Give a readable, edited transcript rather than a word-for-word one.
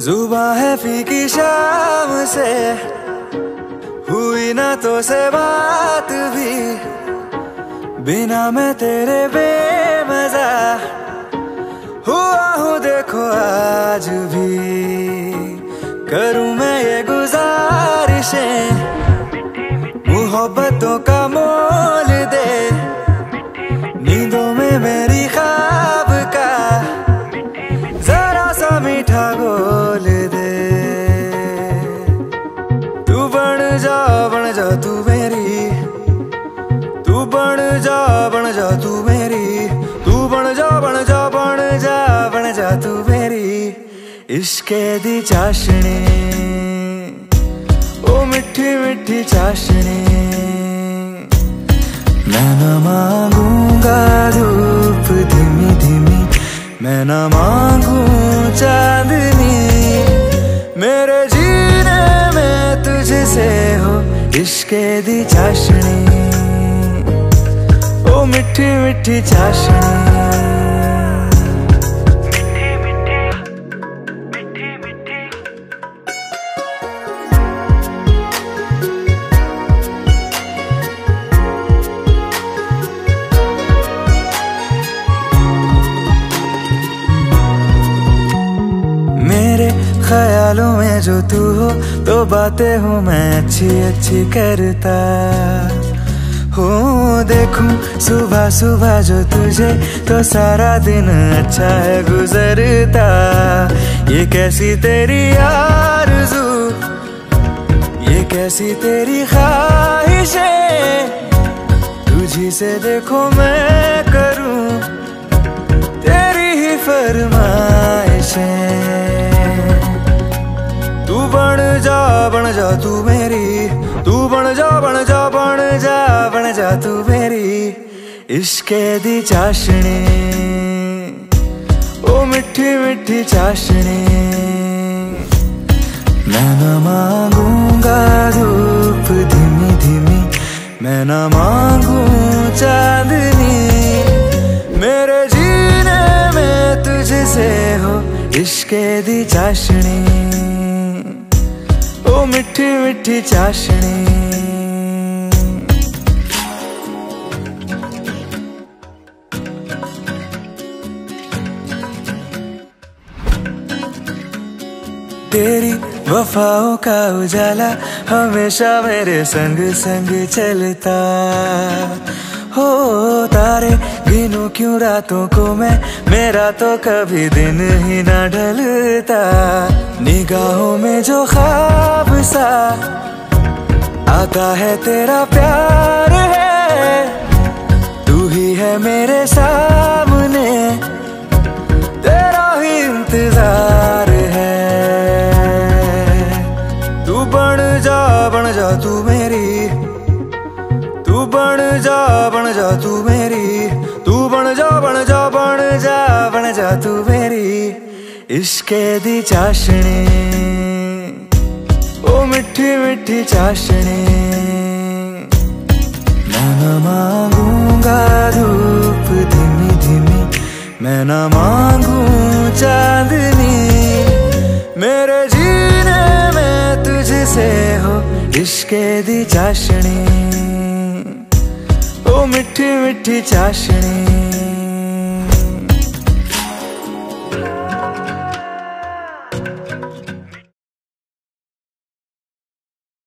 जुबां है फीकी शाम से, हुई ना तो से बात भी, बिना मैं तेरे बेमजा हुआ हूँ देखो आज भी। करूँ मैं ये गुजारिशें, मोहब्बतों का मोल दे, नींदों में मेरी ख्वाब का जरा सा मीठा घोल दे। तू बन जा तू मेरी, तू बन जा तू मेरी, तू बन जा तू मेरी इश्के दी चाशनी, ओ मिठी मिठी चाशनी। मैं न मांगूंगा धूप धीमी धीमी, मैं न मांगू चांदनी, मेरे जीने में तुझसे हो इश्के दी चाशनी, ओ मिठी मिठी चाशनी। ख्यालों में जो तू हो तो बातें हूँ मैं अच्छी अच्छी करता हूँ। देखूं सुबह सुबह जो तुझे तो सारा दिन अच्छा है गुजरता। ये कैसी तेरी आरज़ू, ये कैसी तेरी ख्वाहिशें, तुझी से देखो मैं करूँ तेरी ही फरमाइशें। तू बन जा तू मेरी, तू बन जा तू मेरी इश्के दी चाशनी, ओ मिठी मिठी चाशनी। मैं न मांगूंगा धूप धीमी धीमी, मैं न मांगू चांदनी, मेरे जीने में तुझसे हो इश्के दी चाशनी, ओ मिठी मिठी चाशनी। तेरी वफाओं का उजाला हमेशा मेरे संग संग चलता हो। तारे गिनूं क्यों रातों को मैं, मेरा तो कभी दिन ही ना ढलता। निगाहों में जो ख्वाब सा आता है तेरा प्यार है, तू ही है मेरे सामने, तेरा ही इंतजार है। तू बन जा तू मेरी, तू बन जा तू मेरी, तू बन जा तू मेरी इश्के दी चाशनी, ओ मिठी मिठी चाशनी। मैं न मांगूंगा धूप धीमी धीमी, मैं न मांगू चांदनी, मेरे जीने में तुझसे हो इश्के दी चाशनी, ओ मिठी मिठी चाशनी।